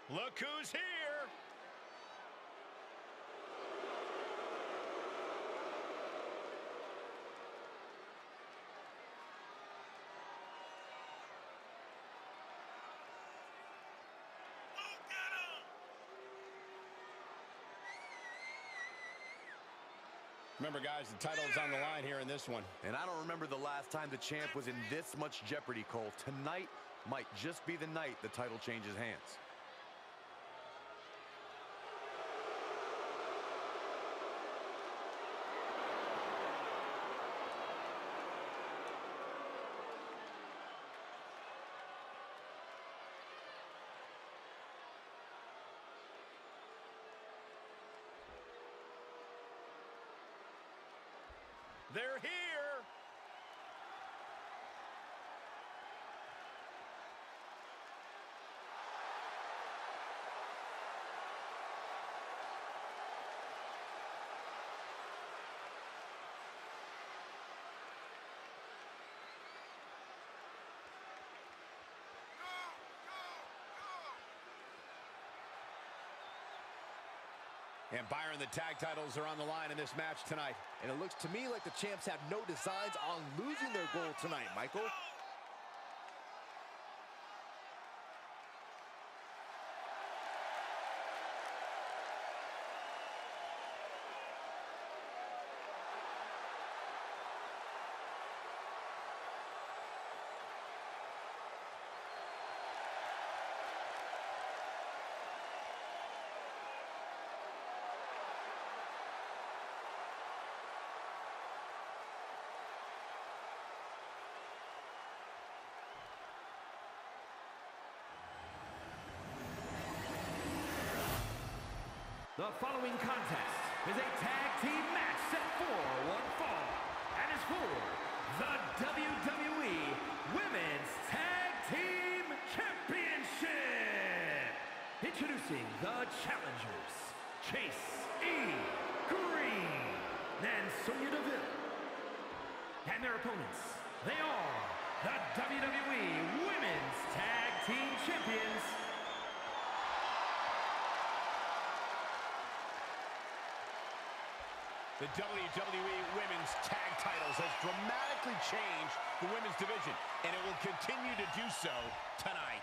Look who's here! Remember, guys, the title is on the line here in this one. And I don't remember the last time the champ was in this much jeopardy, Cole. Tonight might just be the night the title changes hands. They're here! And Byron, the tag titles are on the line in this match tonight. And it looks to me like the champs have no designs on losing their gold tonight, Michael. The following contest is a tag team match set for one fall and is for the WWE Women's Tag Team Championship. Introducing the challengers, Chase E. Green and Sonya Deville. And their opponents, they are the WWE Women's Tag Team Champions, The WWE Women's Tag Titles has dramatically changed the women's division, and it will continue to do so tonight.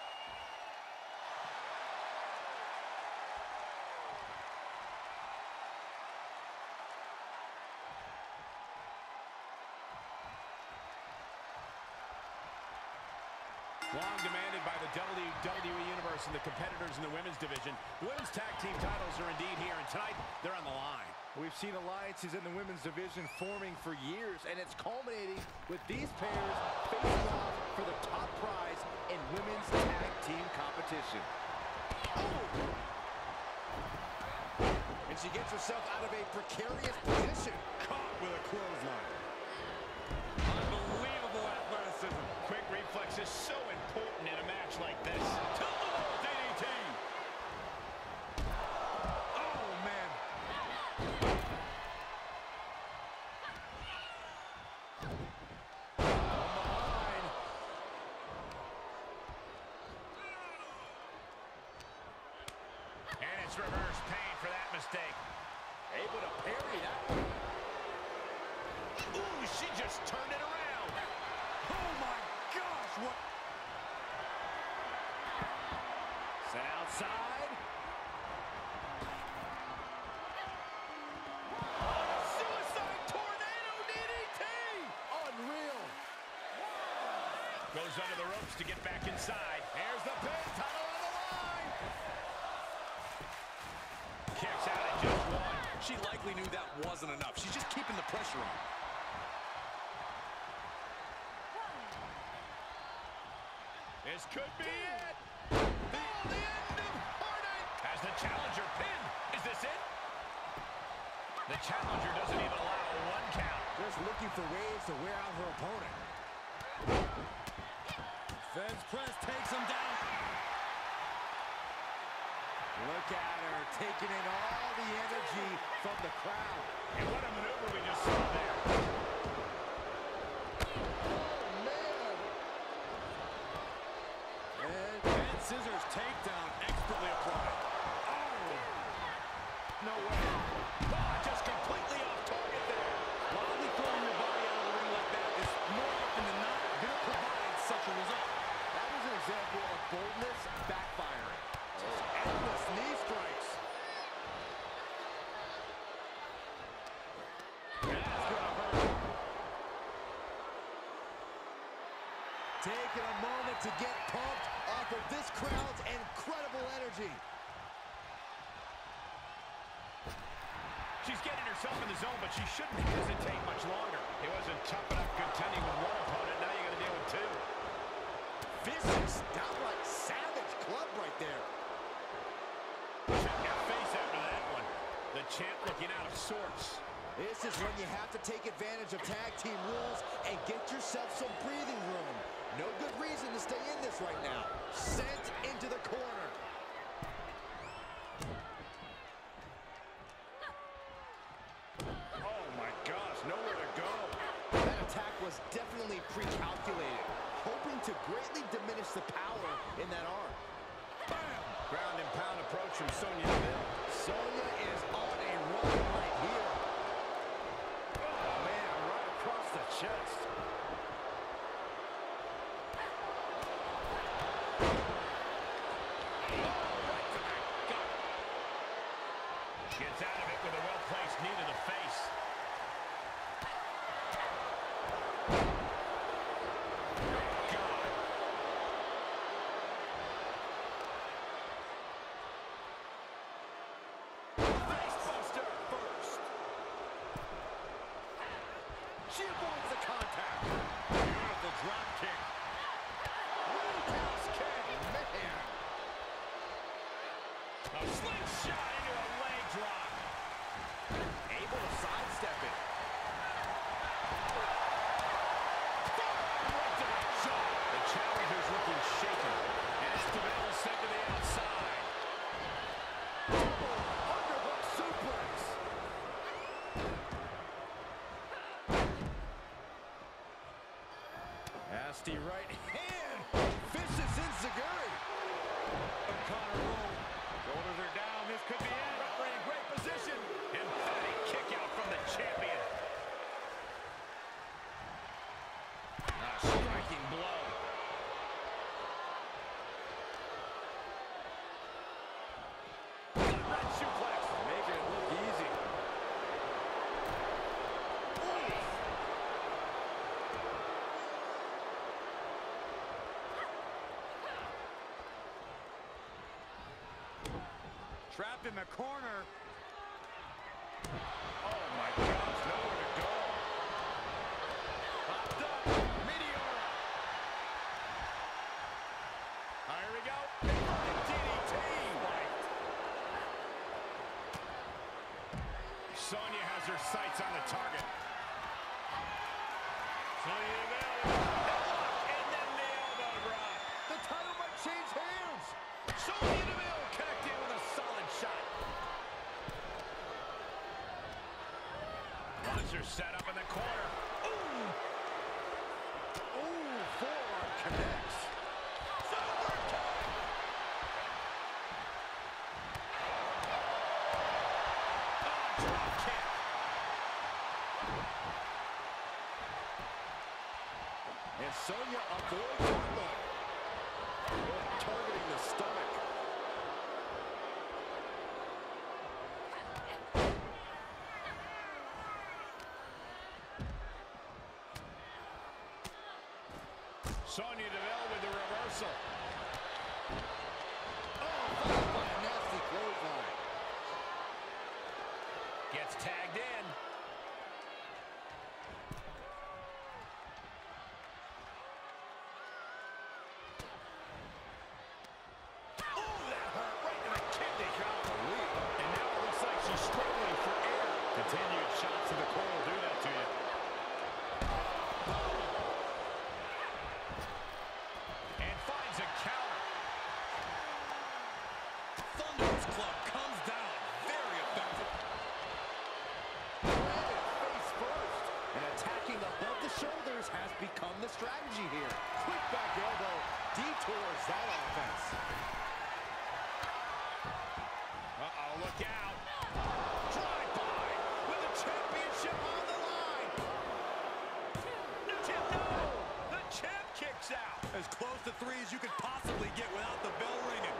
Long demanded by the WWE Universe and the competitors in the women's division, the women's tag team titles are indeed here, and tonight they're on the line. We've seen alliances in the women's division forming for years, and it's culminating with these pairs facing off for the top prize in women's tag team competition. Oh! And she gets herself out of a precarious position. Caught with a clothesline. Unbelievable athleticism. Quick reflexes so important in a match like this. Tumble DDT. Oh, man. And it's reverse pain for that mistake. Able to parry that. Ooh, she just turned it around. Oh, my gosh. What? Set outside. Suicide tornado DDT. Unreal. Goes under the ropes to get back inside. Here's the pin. Title on the line. Kicks out at just one. She likely knew that wasn't enough. She's just keeping the pressure on. This could be it. The end of Heartache. Has the challenger pinned. Is this it? The challenger doesn't even allow one count. Just looking for ways to wear out her opponent. Fence press takes him down. Look at her taking in all the energy from the crowd. And what a maneuver we just saw there. Oh, man. And scissors takedown. expertly applied. Oh! No way. Oh, just completely off target there. Wildly throwing your body out of the ring like that is more often than not going to provide such a result. That was an example of boldness backfiring. Just endless knee strikes. That's gonna hurt. Taking a moment to get pumped off of this crowd's incredible energy. She's getting herself in the zone, but she shouldn't hesitate much longer. It wasn't tough enough contending with one opponent. Now you got to deal with two. Vicious, downright savage club right there. Check your face after that one. The champ looking out of sorts. This is when you have to take advantage of tag team rules and get yourself some breathing room. No good reason to stay in this right now. Sent into the corner. Oh my gosh, nowhere to go. That attack was definitely pre-calculated, hoping to greatly diminish the power in that arm. Bam! Ground and pound approach from Sonya Deville. Sonya is on a run right here. Oh man, right across the chest. Gets out of it with a well-placed knee to the face. God. Face buster first. She avoids the contact. Beautiful drop kick. Roundhouse kick, man. A slingshot into a leg drop. Able to sidestep it. Right to the jaw. The challenger's looking shaken. As Deville sent to the outside. Underhook suplex. Nasty right hand. Vicious enziguri. O'Connor roll. Shoulders are down. This could be it. Referee in great position. Emphatic kick out from the champion. A striking blow. Red suplex. Making it look easy. Trapped in the corner. Oh my gosh, nowhere to go. Popped up. Meteora. Here we go. Inverted DDT. Sonya has her sights on the target. Sonya Deville. Headlock, and then the elbow drop. The title might change hands. Sonya Deville connecting with a solid shot. Monster set up in the corner. Ooh! Ooh, forearm connects. Super kick! Oh, drop kick. And Sonya avoids elbow. Targeting the stomach. Sonya Deville with the reversal. Oh, followed by a nasty clothesline. Gets tagged in. Ooh, that hurt right to the kidney. Golly. And now it looks like she's struggling for air. Continued shots to the core will do that to you. And finds a counter. Thunder's Club comes down. Very effective. Landed face first. And attacking above the shoulders has become the strategy here. Quick back elbow detours that offense. Uh-oh, look out. Drive-by with the championship on the line. No, champ, no. The champ kicks out. As close to 3 as you could possibly get without the bell ringing.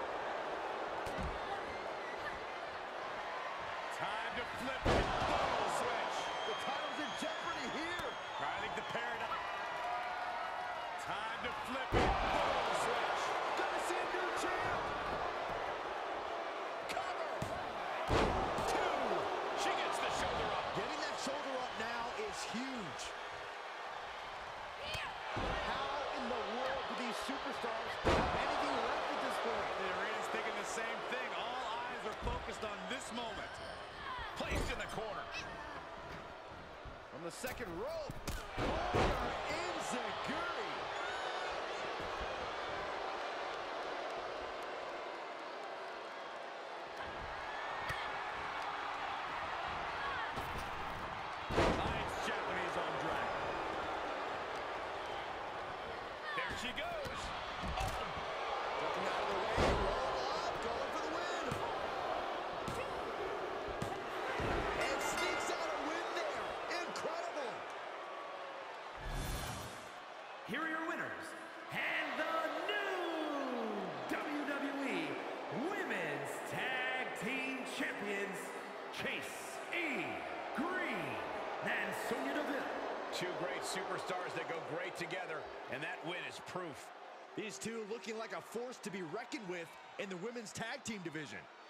Time to flip it. Boom, switch. The title's in jeopardy here. I think the paradigm. Time to flip it. Boom, switch. Gonna see a new champ. Cover. 2. She gets the shoulder up. Getting that shoulder up now is huge. How in the world do these superstars have anything left at this point? The arena's thinking the same thing. All eyes are focused on this moment. Placed in the corner. From the second rope. Corner enziguri. Nice Japanese arm drag. There she goes. Looking out of the way, roll up, going for the win. And sneaks out a win there. Incredible. Here are your winners, and the new WWE Women's Tag Team Champions, Chase E. Green and Sonya Deville. 2 great superstars that go great together, and that win is proof. These two looking like a force to be reckoned with in the women's tag team division.